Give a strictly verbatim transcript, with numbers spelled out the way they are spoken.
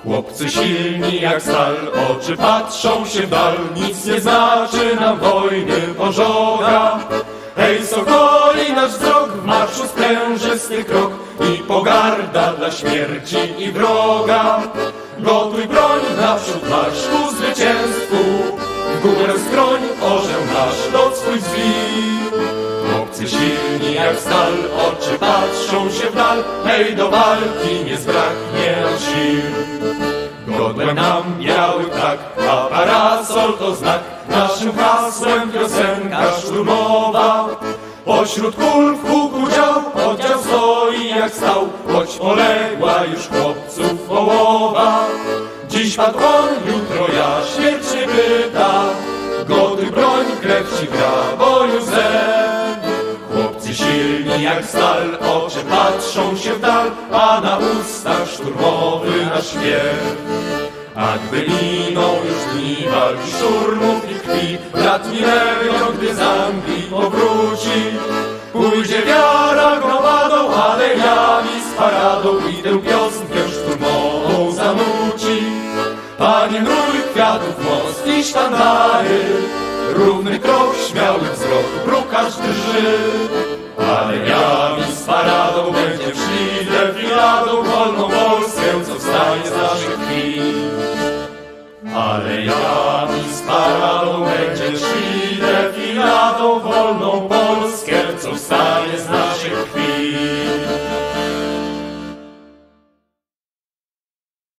Chłopcy silni jak stal, oczy patrzą się w dal, nic nie znaczy nam wojny pożoga. Hej, sokoli nasz wzrok, w marszu sprężysty krok i pogarda dla śmierci i wroga. Gotuj broń, naprzód marsz ku zwycięstwu, w górę skroń orzeł nasz lot swój zwij. Chłopcy silni jak stal, oczy patrzą się w dal, hej, do walki nie zbraknie nam sił. Godłem nam biały ptak, a parasol to znak, naszym hasłem piosenka szturmowa. Pośród kul w huku dział, oddział stoi jak stał, choć poległa już chłopców połowa. Dziś padł on, jutro ja, śmierć nie pyta, gotuj broń, krew ci gra, boju zen. Chłopcy silni jak stal, oczy patrzą się w dal, a na ustach szturmowy nasz śpiew. A gdy miną już dni walki, szturmów i krwi, brat Milerio, gdy z Anglii powróci, pójdzie wiara gromadą, alejami z paradą i tę piosenkę szturmową zanuci. Panie, mrój kwiatów most i sztandary, równy krok, śmiały wzrok, brukarz drży. Alejami z paradą będzie szli, defiladą wolną Polskę, co wstanie z naszych krwi. Alejami z paradą będzie szli, defiladą wolną Polskę, co wstanie z naszych krwi.